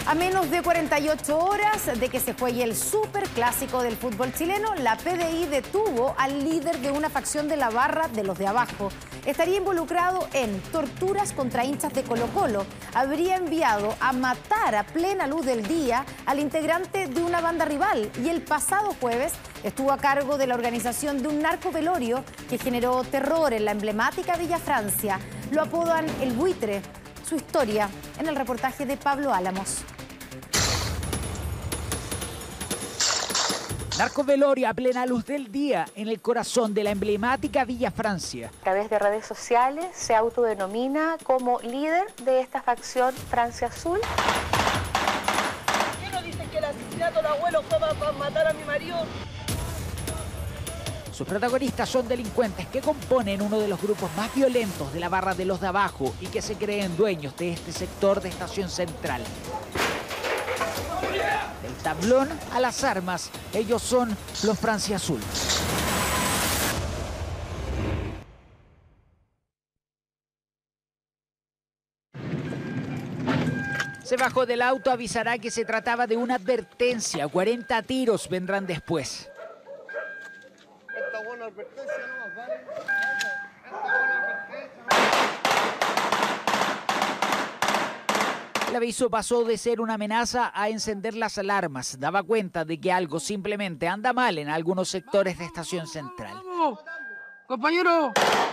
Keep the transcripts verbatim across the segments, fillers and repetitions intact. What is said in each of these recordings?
A menos de cuarenta y ocho horas de que se juegue el superclásico del fútbol chileno, la P D I detuvo al líder de una facción de la barra de los de abajo. Estaría involucrado en torturas contra hinchas de Colo-Colo. Habría enviado a matar a plena luz del día al integrante de una banda rival y el pasado jueves estuvo a cargo de la organización de un narcovelorio que generó terror en la emblemática Villa Francia. Lo apodan el Buitre. Su historia en el reportaje de Pablo Álamos. Narcovelorio a plena luz del día en el corazón de la emblemática Villa Francia. A través de redes sociales se autodenomina como líder de esta facción Francia Azul. ¿Qué nos dicen que el asesinato del abuelo fue para matar a mi marido? Sus protagonistas son delincuentes que componen uno de los grupos más violentos de la barra de los de abajo y que se creen dueños de este sector de Estación Central. Del tablón a las armas, ellos son los Francia Azul. Se bajó del auto, avisará que se trataba de una advertencia. cuarenta tiros vendrán después. Esta buena advertencia no nos vale. El aviso pasó de ser una amenaza a encender las alarmas. Daba cuenta de que algo simplemente anda mal en algunos sectores de Estación Central. ¡Vamos, compañero!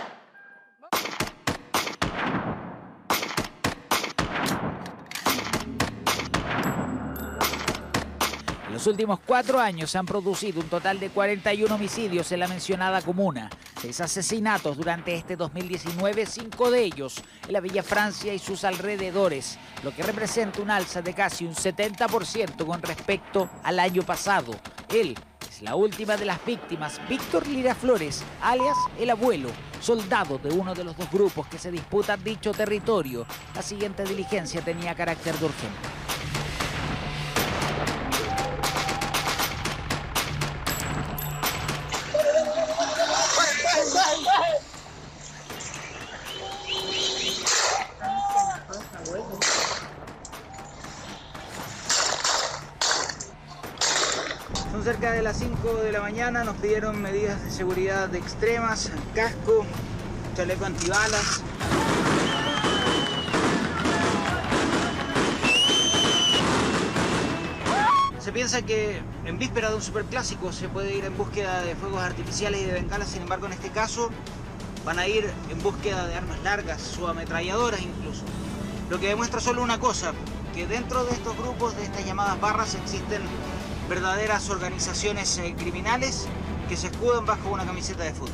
En los últimos cuatro años se han producido un total de cuarenta y uno homicidios en la mencionada comuna. Seis asesinatos durante este dos mil diecinueve, cinco de ellos en la Villa Francia y sus alrededores, lo que representa un alza de casi un setenta por ciento con respecto al año pasado. Él es la última de las víctimas, Víctor Lira Flores, alias El Abuelo, soldado de uno de los dos grupos que se disputan dicho territorio. La siguiente diligencia tenía carácter de urgente. Son cerca de las cinco de la mañana, nos pidieron medidas de seguridad extremas, casco, chaleco antibalas. Se piensa que en víspera de un superclásico se puede ir en búsqueda de fuegos artificiales y de bengalas, sin embargo en este caso van a ir en búsqueda de armas largas, subametralladoras incluso. Lo que demuestra solo una cosa, que dentro de estos grupos, de estas llamadas barras, existen verdaderas organizaciones eh, criminales que se escudan bajo una camiseta de fútbol.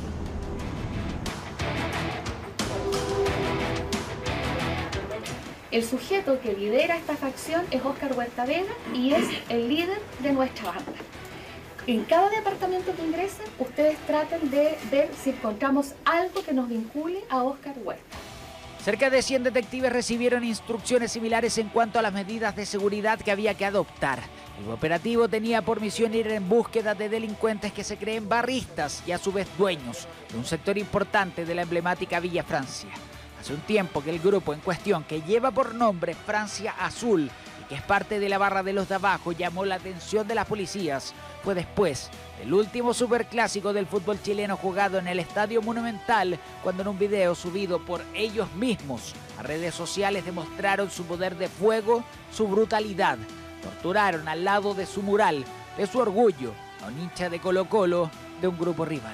El sujeto que lidera esta facción es Óscar Huerta Vega y es el líder de nuestra banda. En cada departamento que ingresen, ustedes traten de ver si encontramos algo que nos vincule a Óscar Huerta. Cerca de cien detectives recibieron instrucciones similares en cuanto a las medidas de seguridad que había que adoptar. El operativo tenía por misión ir en búsqueda de delincuentes que se creen barristas y a su vez dueños de un sector importante de la emblemática Villa Francia. Hace un tiempo que el grupo en cuestión, que lleva por nombre Francia Azul y que es parte de la barra de los de abajo, llamó la atención de las policías, fue después del último superclásico del fútbol chileno jugado en el Estadio Monumental, cuando en un video subido por ellos mismos a redes sociales demostraron su poder de fuego, su brutalidad. Torturaron al lado de su mural, de su orgullo, a un hincha de Colo-Colo de un grupo rival.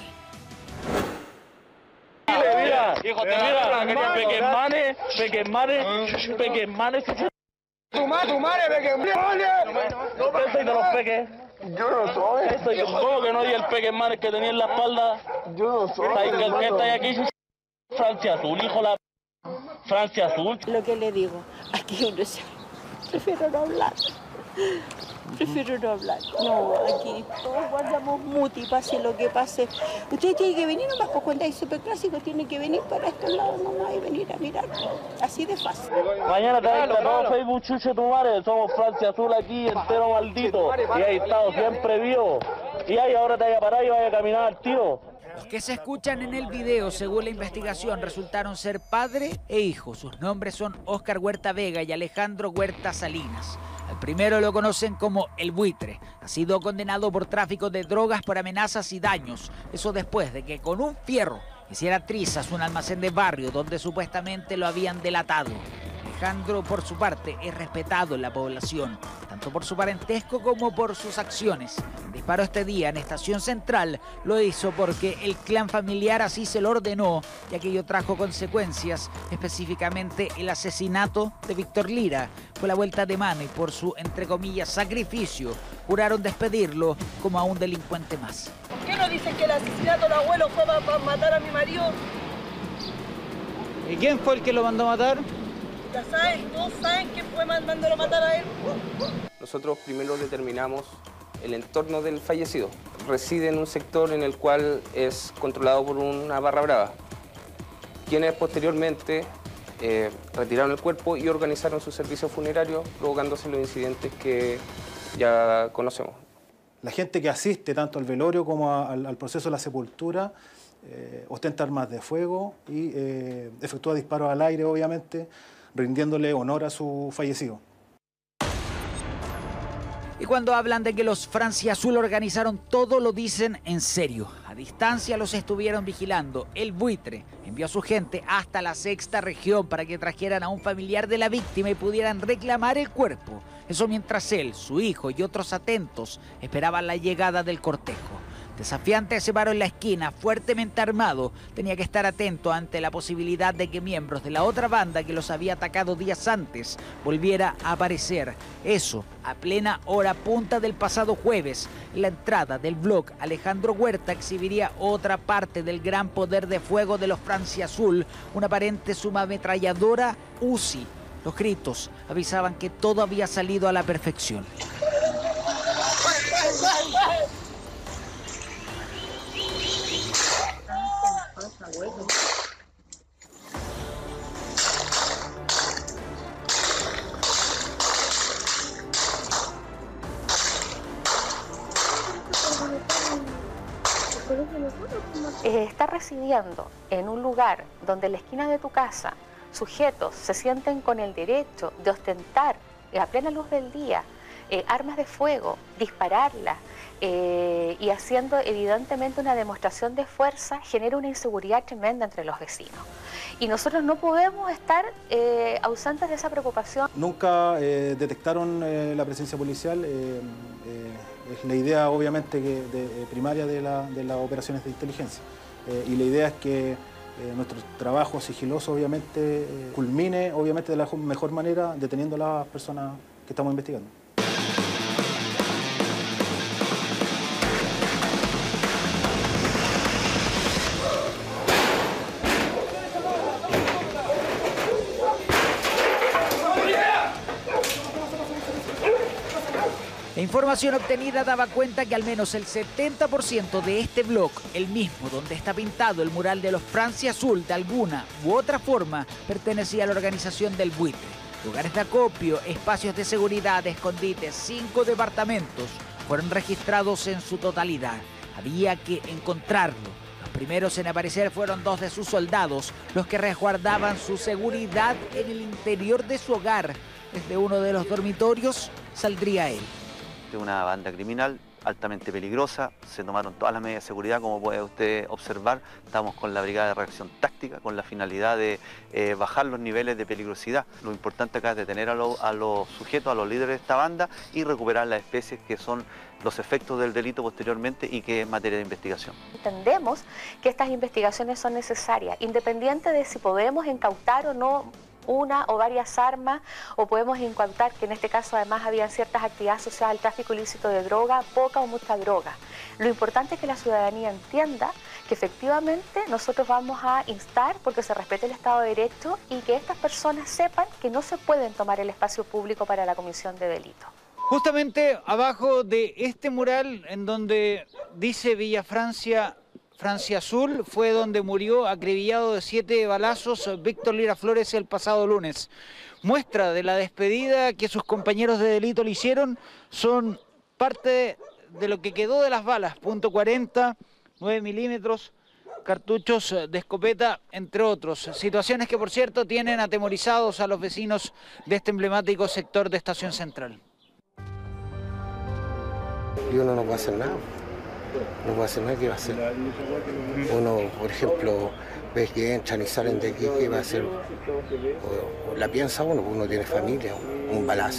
Mira, hijo, te mira, Pequemane, Pequemane, Pequemane. Tu madre, tu madre, Pequemane. No me de los peques. Yo no soy. Eso, yo ¿cómo que no? Y el Pequemane que tenía en la espalda. Yo no soy. ¿Qué está aquí? Francia Azul, hijo la Francia Azul. Lo que le digo, aquí uno se... Prefiero no hablar. Prefiero no hablar. No, aquí todos guardamos muti, pase lo que pase. Usted tiene que venir nomás, pues cuando hay superclásico tiene que venir para estos lados nomás y venir a mirar. Así de fácil. Mañana te va todo Facebook, chuche tu madre. Somos Francia Azul aquí, entero maldito. Y ahí estado siempre vivo. Y ahí ahora te vaya a parar y vaya a caminar al tiro. Los que se escuchan en el video, según la investigación, resultaron ser padre e hijo. Sus nombres son Óscar Huerta Vega y Alejandro Huerta Salinas. Al primero lo conocen como el Buitre. Ha sido condenado por tráfico de drogas por amenazas y daños. Eso después de que con un fierro hiciera trizas un almacén de barrio donde supuestamente lo habían delatado. Alejandro, por su parte, es respetado en la población, tanto por su parentesco como por sus acciones. El disparo este día en Estación Central lo hizo porque el clan familiar así se lo ordenó y aquello trajo consecuencias, específicamente el asesinato de Víctor Lira. Fue la vuelta de mano y por su, entre comillas, sacrificio, juraron despedirlo como a un delincuente más. ¿Por qué no dicen que el asesinato del abuelo fue para, para matar a mi marido? ¿Y quién fue el que lo mandó a matar? Ya saben, todos saben quién fue mandándolo a matar a él. Nosotros primero determinamos el entorno del fallecido. Reside en un sector en el cual es controlado por una barra brava, quienes posteriormente eh, retiraron el cuerpo y organizaron su servicio funerario, provocándose los incidentes que ya conocemos. La gente que asiste tanto al velorio como a, al, al proceso de la sepultura eh, ostenta armas de fuego y eh, efectúa disparos al aire, obviamente, rindiéndole honor a su fallecido. Y cuando hablan de que los Francia Azul organizaron todo, lo dicen en serio. A distancia los estuvieron vigilando. El Buitre envió a su gente hasta la sexta región para que trajeran a un familiar de la víctima y pudieran reclamar el cuerpo. Eso mientras él, su hijo y otros atentos esperaban la llegada del cortejo. Desafiante se paró en la esquina, fuertemente armado. Tenía que estar atento ante la posibilidad de que miembros de la otra banda que los había atacado días antes volviera a aparecer. Eso a plena hora punta del pasado jueves. En la entrada del blog, Alejandro Huerta exhibiría otra parte del gran poder de fuego de los Francia Azul, una aparente subametralladora U Z I. Los gritos avisaban que todo había salido a la perfección. Eh, estar residiendo en un lugar donde en la esquina de tu casa sujetos se sienten con el derecho de ostentar eh, a plena luz del día eh, armas de fuego, dispararlas eh, y haciendo evidentemente una demostración de fuerza, genera una inseguridad tremenda entre los vecinos. Y nosotros no podemos estar eh, ausentes de esa preocupación. Nunca eh, detectaron eh, la presencia policial. Eh, eh, es la idea, obviamente, que de, eh, primaria de, la, de las operaciones de inteligencia. Eh, y la idea es que eh, nuestro trabajo sigiloso, obviamente, eh, culmine, obviamente, de la mejor manera, deteniendo a las personas que estamos investigando. La información obtenida daba cuenta que al menos el setenta por ciento de este blog, el mismo donde está pintado el mural de los Francia Azul, de alguna u otra forma pertenecía a la organización del Buitre. Lugares de acopio, espacios de seguridad, escondites, cinco departamentos fueron registrados en su totalidad. Había que encontrarlo. Los primeros en aparecer fueron dos de sus soldados, los que resguardaban su seguridad en el interior de su hogar. Desde uno de los dormitorios saldría él. De una banda criminal altamente peligrosa, se tomaron todas las medidas de seguridad, como puede usted observar. Estamos con la brigada de reacción táctica con la finalidad de eh, bajar los niveles de peligrosidad. Lo importante acá es detener a, lo, a los sujetos, a los líderes de esta banda y recuperar las especies que son los efectos del delito posteriormente y que es materia de investigación. Entendemos que estas investigaciones son necesarias, independiente de si podemos incautar o no una o varias armas, o podemos incautar que en este caso además habían ciertas actividades asociadas al tráfico ilícito de droga, poca o mucha droga. Lo importante es que la ciudadanía entienda que efectivamente nosotros vamos a instar porque se respete el Estado de Derecho y que estas personas sepan que no se pueden tomar el espacio público para la comisión de delitos. Justamente abajo de este mural en donde dice Villa Francia, Francia Azul, fue donde murió acribillado de siete balazos Víctor Lira Flores el pasado lunes. Muestra de la despedida que sus compañeros de delito le hicieron, son parte de lo que quedó de las balas, punto cuarenta, nueve milímetros, cartuchos de escopeta, entre otros. Situaciones que, por cierto, tienen atemorizados a los vecinos de este emblemático sector de Estación Central. Y uno no puede hacer nada. No puede hacer nada, ¿qué va a hacer? Uno, por ejemplo, ves que entran y salen de aquí, ¿qué va a hacer? O, o la piensa uno, porque uno tiene familia, un balazo.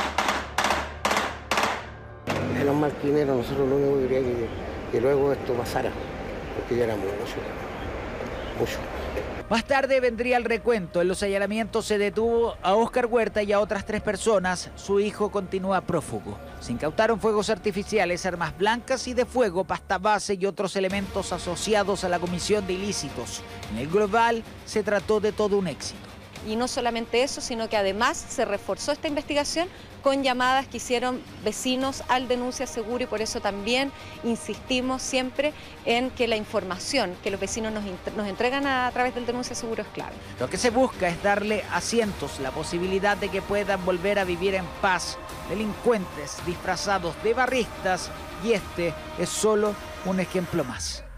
En los marquineros nosotros lo único que queríamos que, que luego esto pasara, porque ya era mucho, mucho. Más tarde vendría el recuento. En los allanamientos se detuvo a Óscar Huerta y a otras tres personas. Su hijo continúa prófugo. Se incautaron fuegos artificiales, armas blancas y de fuego, pasta base y otros elementos asociados a la comisión de ilícitos. En el global se trató de todo un éxito. Y no solamente eso, sino que además se reforzó esta investigación con llamadas que hicieron vecinos al Denuncia Seguro, y por eso también insistimos siempre en que la información que los vecinos nos, nos entregan a, a través del Denuncia Seguro es clave. Lo que se busca es darle a cientos la posibilidad de que puedan volver a vivir en paz. Delincuentes disfrazados de barristas, y este es solo un ejemplo más.